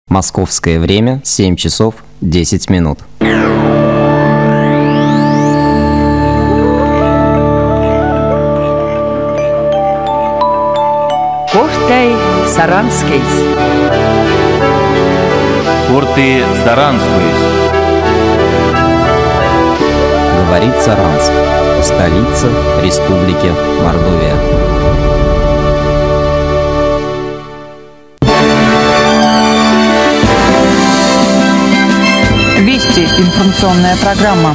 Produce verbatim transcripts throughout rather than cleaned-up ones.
Московское время семь часов десять минут. Кортай Саранский. Корты Саранский. Говорит Саранск, столица Республики Мордовия. Вести. Информационная программа.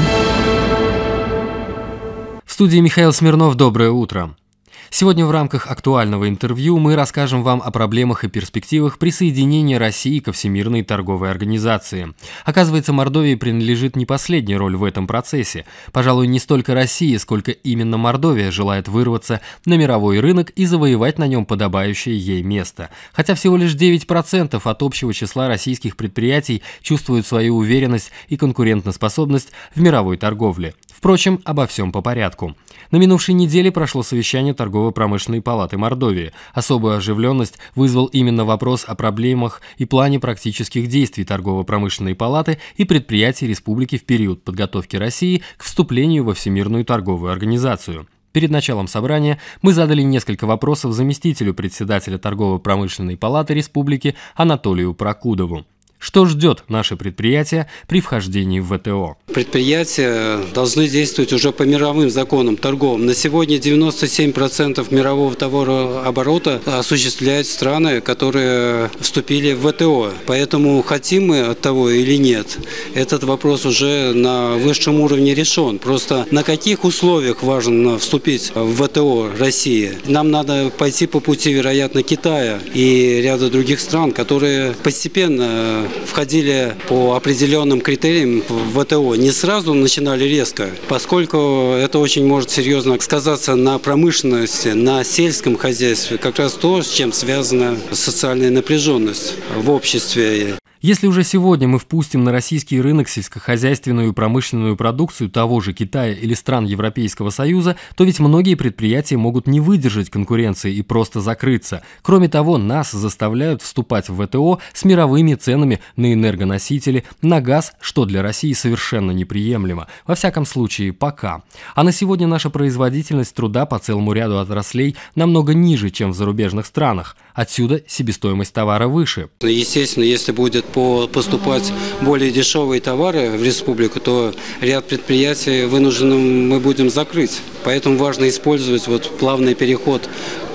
В студии Михаил Смирнов. Доброе утро. Сегодня в рамках актуального интервью мы расскажем вам о проблемах и перспективах присоединения России ко Всемирной торговой организации. Оказывается, Мордовии принадлежит не последняя роль в этом процессе. Пожалуй, не столько Россия, сколько именно Мордовия желает вырваться на мировой рынок и завоевать на нем подобающее ей место. Хотя всего лишь девять процентов от общего числа российских предприятий чувствуют свою уверенность и конкурентоспособность в мировой торговле. Впрочем, обо всем по порядку. На минувшей неделе прошло совещание Торгово-промышленной палаты Мордовии. Особую оживленность вызвал именно вопрос о проблемах и плане практических действий Торгово-промышленной палаты и предприятий республики в период подготовки России к вступлению во Всемирную торговую организацию. Перед началом собрания мы задали несколько вопросов заместителю председателя Торгово-промышленной палаты республики Анатолию Прокудову. Что ждет наше предприятие при вхождении в вэ тэ о? Предприятия должны действовать уже по мировым законам торговым. На сегодня девяносто семь процентов мирового товарооборота осуществляют страны, которые вступили в вэ тэ о. Поэтому хотим мы от того или нет, этот вопрос уже на высшем уровне решен. Просто на каких условиях важно вступить в вэ тэ о России? Нам надо пойти по пути, вероятно, Китая и ряда других стран, которые постепенно входили по определенным критериям в вэ тэ о. Не сразу начинали резко, поскольку это очень может серьезно сказаться на промышленности, на сельском хозяйстве. Как раз то, с чем связана социальная напряженность в обществе. Если уже сегодня мы впустим на российский рынок сельскохозяйственную и промышленную продукцию того же Китая или стран Европейского Союза, то ведь многие предприятия могут не выдержать конкуренции и просто закрыться. Кроме того, нас заставляют вступать в вэ тэ о с мировыми ценами на энергоносители, на газ, что для России совершенно неприемлемо. Во всяком случае, пока. А на сегодня наша производительность труда по целому ряду отраслей намного ниже, чем в зарубежных странах. Отсюда себестоимость товара выше. Естественно, если будет поступать более дешевые товары в республику, то ряд предприятий вынуждены мы будем закрыть. Поэтому важно использовать вот плавный переход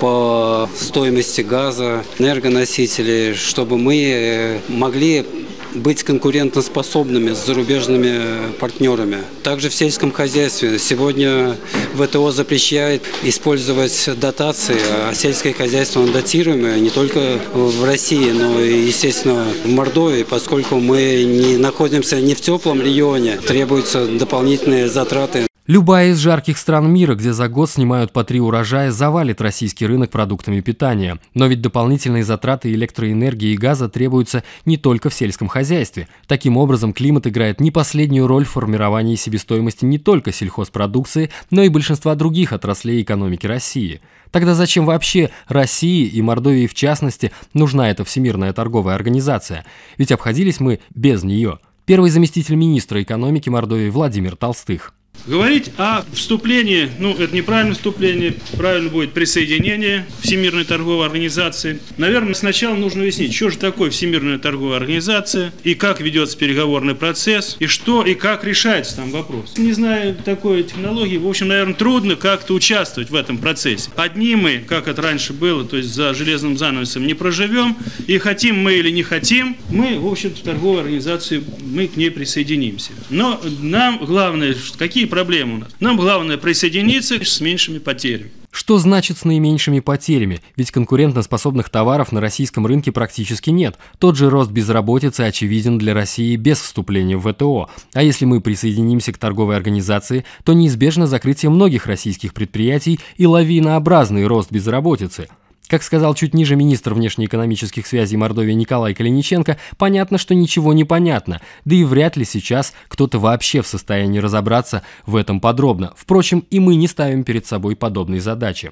по стоимости газа, энергоносителей, чтобы мы могли быть конкурентоспособными с зарубежными партнерами. Также в сельском хозяйстве сегодня вэ тэ о запрещает использовать дотации, а сельское хозяйство датируемое не только в России, но и, естественно, в Мордовии, поскольку мы не находимся не в теплом регионе, требуются дополнительные затраты. Любая из жарких стран мира, где за год снимают по три урожая, завалит российский рынок продуктами питания. Но ведь дополнительные затраты электроэнергии и газа требуются не только в сельском хозяйстве. Таким образом, климат играет не последнюю роль в формировании себестоимости не только сельхозпродукции, но и большинства других отраслей экономики России. Тогда зачем вообще России и Мордовии в частности нужна эта Всемирная торговая организация? Ведь обходились мы без нее. Первый заместитель министра экономики Мордовии Владимир Толстых. Говорить о вступлении, ну это неправильное вступление, правильно будет присоединение Всемирной торговой организации. Наверное, сначала нужно уяснить, что же такое Всемирная торговая организация, и как ведется переговорный процесс, и что и как решается там вопрос. Не зная такой технологии, в общем, наверное, трудно как-то участвовать в этом процессе. Одни мы, как это раньше было, то есть за железным занавесом не проживем, и хотим мы или не хотим, мы, в общем-то, в торговую организацию, мы к ней присоединимся. Но нам главное, какие проблемы у нас? Нам главное присоединиться с меньшими потерями. Что значит с наименьшими потерями? Ведь конкурентоспособных товаров на российском рынке практически нет. Тот же рост безработицы очевиден для России без вступления в вэ тэ о. А если мы присоединимся к торговой организации, то неизбежно закрытие многих российских предприятий и лавинообразный рост безработицы. Как сказал чуть ниже министр внешнеэкономических связей Мордовии Николай Калиниченко, понятно, что ничего не понятно, да и вряд ли сейчас кто-то вообще в состоянии разобраться в этом подробно. Впрочем, и мы не ставим перед собой подобной задачи.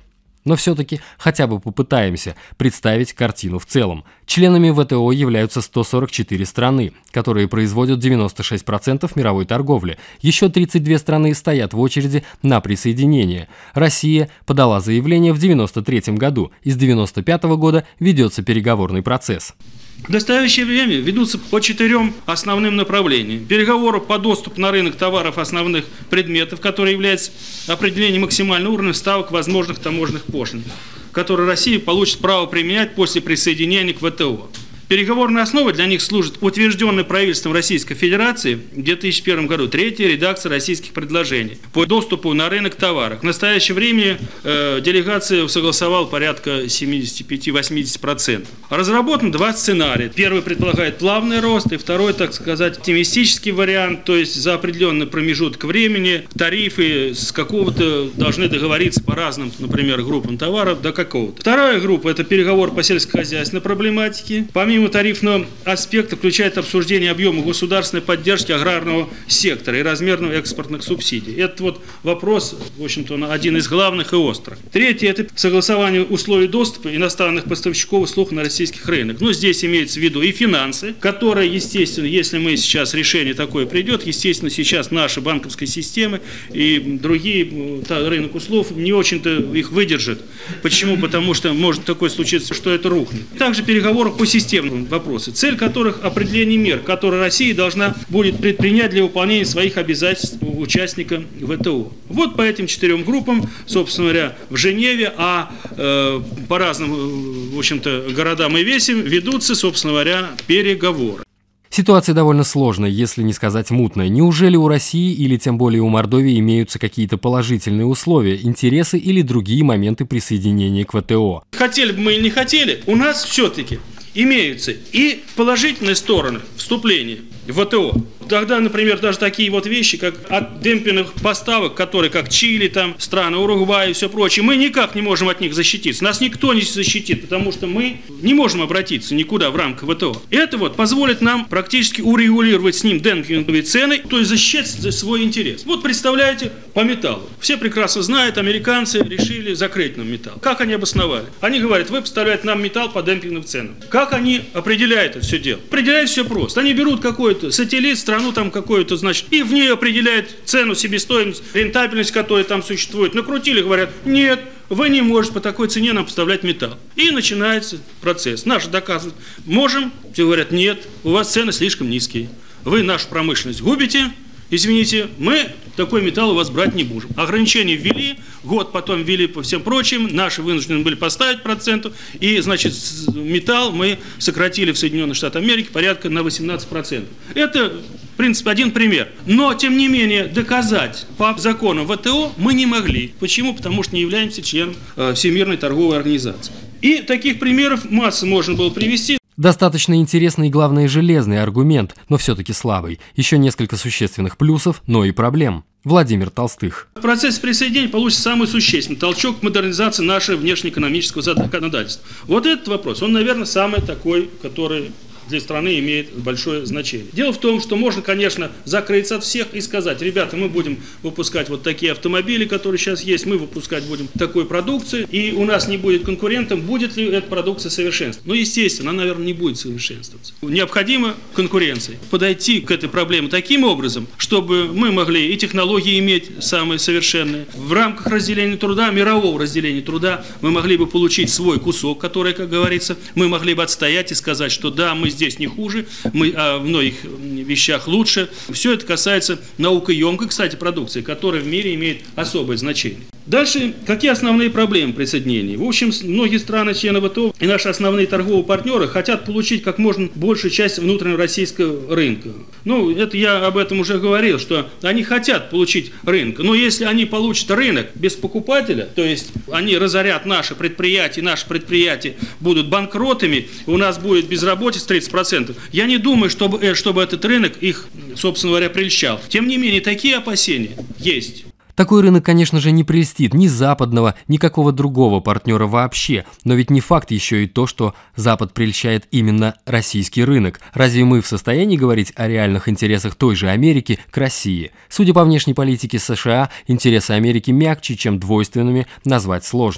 Но все-таки хотя бы попытаемся представить картину в целом. Членами ВТО являются сто сорок четыре страны, которые производят девяносто шесть процентов мировой торговли. Еще тридцать две страны стоят в очереди на присоединение. Россия подала заявление в девяносто третьем году. И с девяносто пятого года ведется переговорный процесс. В настоящее время ведутся по четырем основным направлениям. Переговоры по доступу на рынок товаров основных предметов, которые являются определением максимального уровня ставок возможных таможенных пошлин, которые Россия получит право применять после присоединения к ВТО. Переговорной основой для них служит утвержденная правительством Российской Федерации в две тысячи первом году третья редакция российских предложений по доступу на рынок товаров. В настоящее время э, делегация согласовала порядка семьдесят пять - восемьдесят процентов. Разработан два сценария. Первый предполагает плавный рост, и второй, так сказать, оптимистический вариант, то есть за определенный промежуток времени тарифы с какого-то должны договориться по разным, например, группам товаров до какого-то. Вторая группа – это переговор по сельскохозяйственной проблематике. Помимо Помимо тарифного аспекта включает обсуждение объема государственной поддержки аграрного сектора и размерных экспортных субсидий. Это вот вопрос, в общем-то, один из главных и острых. Третье – это согласование условий доступа иностранных поставщиков услуг на российских рынках. Ну, здесь имеется в виду и финансы, которые, естественно, если мы сейчас решение такое придет, естественно, сейчас наша банковская система и другие рынок услуг не очень-то их выдержат. Почему? Потому что может такое случиться, что это рухнет. Также переговоры по системе вопросы, цель которых определение мер, которые Россия должна будет предпринять для выполнения своих обязательств участника ВТО. Вот по этим четырем группам, собственно говоря, в Женеве, а э, по разным, в общем-то, городам и весям ведутся, собственно говоря, переговоры. Ситуация довольно сложная, если не сказать мутная. Неужели у России или тем более у Мордовии имеются какие-то положительные условия, интересы или другие моменты присоединения к ВТО? Хотели бы мы или не хотели, у нас все-таки имеются и положительные стороны вступления в ВТО. Тогда, например, даже такие вот вещи, как от демпинговых поставок, которые как Чили, там, страны Уругвай и все прочее, мы никак не можем от них защититься. Нас никто не защитит, потому что мы не можем обратиться никуда в рамках ВТО. Это вот позволит нам практически урегулировать с ним демпинговые цены, то есть защищать свой интерес. Вот представляете, по металлу. Все прекрасно знают, американцы решили закрыть нам металл. Как они обосновали? Они говорят, вы поставляете нам металл по демпинговым ценам. Как они определяют это все дело? Определяют все просто. Они берут какой-то сателлит, страну там какую-то, значит, и в ней определяют цену, себестоимость, рентабельность, которая там существует. Накрутили, говорят, нет, вы не можете по такой цене нам поставлять металл. И начинается процесс. Наши доказывают, можем, все говорят, нет, у вас цены слишком низкие. Вы нашу промышленность губите, извините, мы такой металл у вас брать не будем. Ограничения ввели, год потом ввели по всем прочим, наши вынуждены были поставить процентов, и, значит, металл мы сократили в Соединенных Штатах Америки порядка на восемнадцать процентов. Это, в принципе, один пример. Но, тем не менее, доказать по законам ВТО мы не могли. Почему? Потому что не являемся членом э, Всемирной торговой организации. И таких примеров масса можно было привести. Достаточно интересный и, главное, железный аргумент, но все-таки слабый. Еще несколько существенных плюсов, но и проблем. Владимир Толстых. Процесс присоединения получит самый существенный толчок к модернизации нашего внешнеэкономического законодательства. Вот этот вопрос, он, наверное, самый такой, который для страны имеет большое значение. Дело в том, что можно, конечно, закрыться от всех и сказать, ребята, мы будем выпускать вот такие автомобили, которые сейчас есть, мы выпускать будем такой продукции, и у нас не будет конкурентов, будет ли эта продукция совершенствоваться. Ну, естественно, она, наверное, не будет совершенствоваться. Необходима конкуренция. Подойти к этой проблеме таким образом, чтобы мы могли и технологии иметь самые совершенные. В рамках разделения труда, мирового разделения труда, мы могли бы получить свой кусок, который, как говорится, мы могли бы отстоять и сказать, что да, мы здесь не хуже, мы а, в многих вещах лучше. Все это касается наукоемкой, кстати, продукции, которая в мире имеет особое значение. Дальше, какие основные проблемы присоединения? В общем, многие страны члены ВТО и наши основные торговые партнеры хотят получить как можно большую часть внутреннего российского рынка. Ну, это я об этом уже говорил, что они хотят получить рынок, но если они получат рынок без покупателя, то есть они разорят наши предприятия, наши предприятия будут банкротами, у нас будет безработица тридцать процентов, я не думаю, чтобы, чтобы этот рынок их, собственно говоря, прельщал. Тем не менее, такие опасения есть. Такой рынок, конечно же, не прельстит ни западного, ни какого другого партнера вообще. Но ведь не факт еще и то, что Запад прельщает именно российский рынок. Разве мы в состоянии говорить о реальных интересах той же Америки к России? Судя по внешней политике США, интересы Америки мягче, чем двойственными назвать сложно.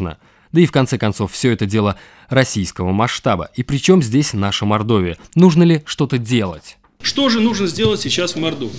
Да и в конце концов, все это дело российского масштаба. И причем здесь наша Мордовия? Нужно ли что-то делать? Что же нужно сделать сейчас в Мордовии?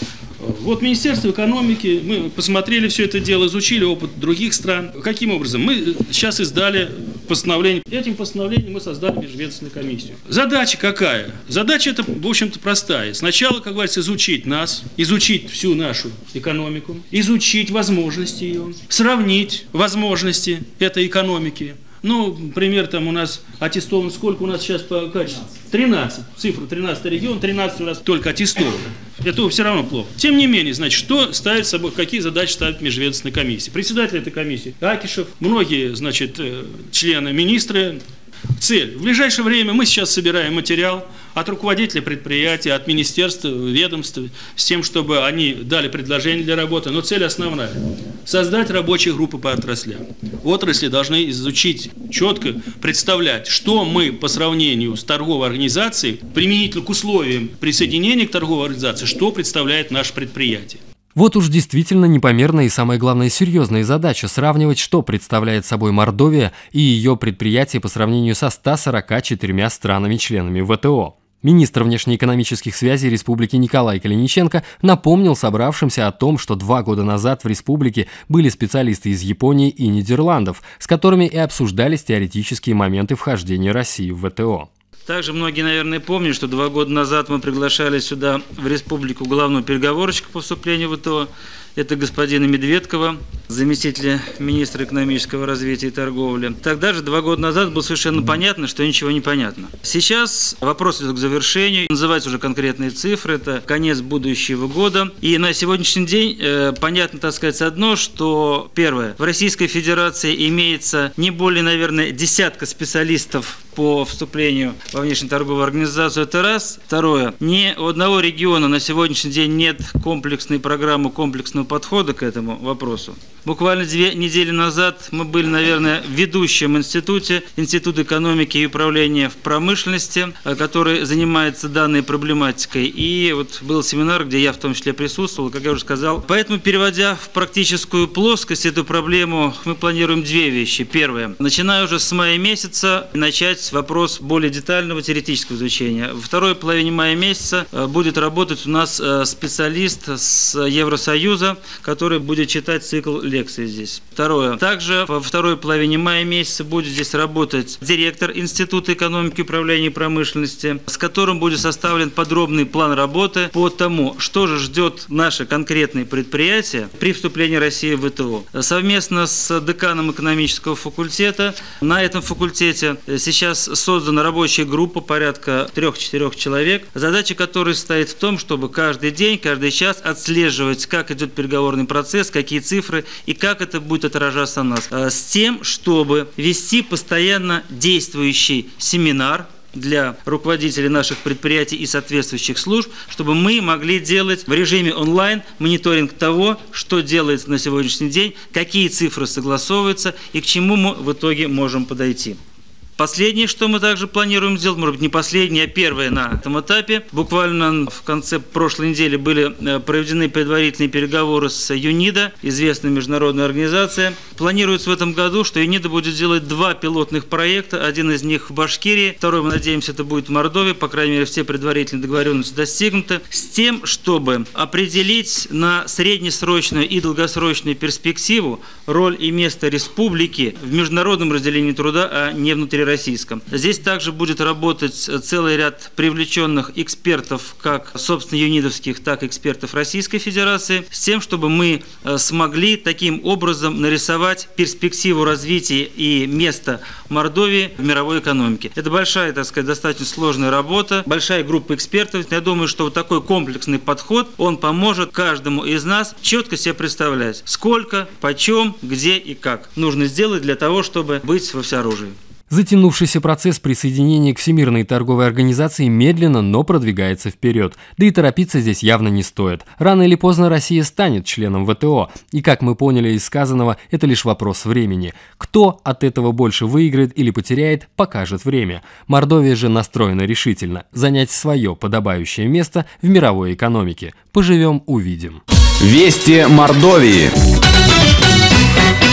Вот Министерство экономики, мы посмотрели все это дело, изучили опыт других стран. Каким образом? Мы сейчас издали постановление. Этим постановлением мы создали межведомственную комиссию. Задача какая? Задача эта, в общем-то, простая. Сначала, как говорится, изучить нас, изучить всю нашу экономику, изучить возможности ее, сравнить возможности этой экономики. Ну, например, там у нас аттестовано, сколько у нас сейчас по качеству? тринадцать. Цифра тринадцатый регион, тринадцать у нас только аттестовано. Это все равно плохо. Тем не менее, значит, что ставит собой, какие задачи ставит межведомственная комиссия? Председатель этой комиссии Акишев, многие, значит, члены, министры. Цель. В ближайшее время мы сейчас собираем материал от руководителя предприятия, от министерства, ведомств, с тем, чтобы они дали предложение для работы. Но цель основная – создать рабочие группы по отраслям. Отрасли должны изучить, четко представлять, что мы по сравнению с торговой организацией, применительно к условиям присоединения к торговой организации, что представляет наше предприятие. Вот уж действительно непомерная и, самое главное, серьезная задача – сравнивать, что представляет собой Мордовия и ее предприятия по сравнению со ста сорока четырьмя странами-членами вэ тэ о. Министр внешнеэкономических связей республики Николай Калиниченко напомнил собравшимся о том, что два года назад в республике были специалисты из Японии и Нидерландов, с которыми и обсуждались теоретические моменты вхождения России в вэ тэ о. Также многие, наверное, помнят, что два года назад мы приглашали сюда, в республику, главного переговорщика по вступлению в вэ тэ о. Это господина Медведкова, заместителя министра экономического развития и торговли. Тогда же, два года назад, было совершенно понятно, что ничего не понятно. Сейчас вопрос идет к завершению, называются уже конкретные цифры, это конец будущего года. И на сегодняшний день э, понятно, так сказать, одно, что, первое, в Российской Федерации имеется не более, наверное, десятка специалистов по вступлению во внешнеторговую организацию, это раз. Второе, ни у одного региона на сегодняшний день нет комплексной программы, комплексного подхода к этому вопросу. Буквально две недели назад мы были, наверное, в ведущем институте, Институт экономики и управления в промышленности, который занимается данной проблематикой. И вот был семинар, где я в том числе присутствовал, как я уже сказал. Поэтому, переводя в практическую плоскость эту проблему, мы планируем две вещи. Первое. Начиная уже с мая месяца начать вопрос более детального теоретического изучения. Во второй половине мая месяца будет работать у нас специалист с Евросоюза, который будет читать цикл лекций здесь. Второе. Также во второй половине мая месяца будет здесь работать директор Института экономики, управления и промышленности, с которым будет составлен подробный план работы по тому, что же ждет наше конкретное предприятие при вступлении России в вэ тэ о. Совместно с деканом экономического факультета на этом факультете сейчас создана рабочая группа порядка трех-четырех человек, задача которой состоит в том, чтобы каждый день, каждый час отслеживать, как идет переговорный процесс, какие цифры и как это будет отражаться на нас, с тем, чтобы вести постоянно действующий семинар для руководителей наших предприятий и соответствующих служб, чтобы мы могли делать в режиме онлайн мониторинг того, что делается на сегодняшний день, какие цифры согласовываются и к чему мы в итоге можем подойти. Последнее, что мы также планируем сделать, может быть, не последнее, а первое на этом этапе. Буквально в конце прошлой недели были проведены предварительные переговоры с ЮНИДО, известная международная организация. Планируется в этом году, что ЮНИДО будет делать два пилотных проекта. Один из них в Башкирии, второй, мы надеемся, это будет в Мордовии. По крайней мере, все предварительные договоренности достигнуты. С тем, чтобы определить на среднесрочную и долгосрочную перспективу роль и место республики в международном разделении труда, а не внутри российском. Здесь также будет работать целый ряд привлеченных экспертов, как, собственно, юнидовских, так и экспертов Российской Федерации, с тем, чтобы мы смогли таким образом нарисовать перспективу развития и место Мордовии в мировой экономике. Это большая, так сказать, достаточно сложная работа, большая группа экспертов. Я думаю, что вот такой комплексный подход, он поможет каждому из нас четко себе представлять, сколько, почем, где и как нужно сделать для того, чтобы быть во всеоружии. Затянувшийся процесс присоединения к Всемирной торговой организации медленно, но продвигается вперед. Да и торопиться здесь явно не стоит. Рано или поздно Россия станет членом вэ тэ о. И, как мы поняли из сказанного, это лишь вопрос времени. Кто от этого больше выиграет или потеряет, покажет время. Мордовия же настроена решительно занять свое подобающее место в мировой экономике. Поживем – увидим. Вести Мордовии.